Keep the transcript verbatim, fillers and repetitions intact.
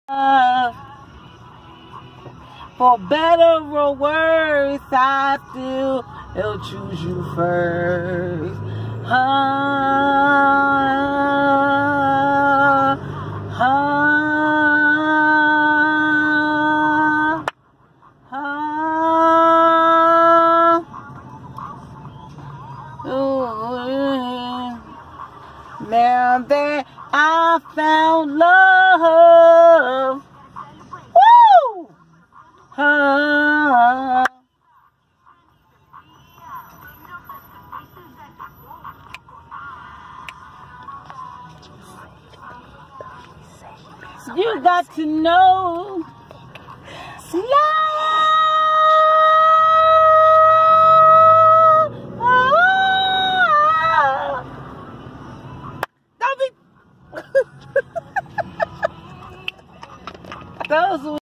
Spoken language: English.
For better or worse, I still will choose you first. Huh, huh, huh. Ooh, now that I found love. Woo! Huh. You got to know love. Don't be. Those